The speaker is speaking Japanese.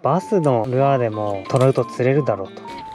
バスのルアーでもトラウト釣れるだろうと。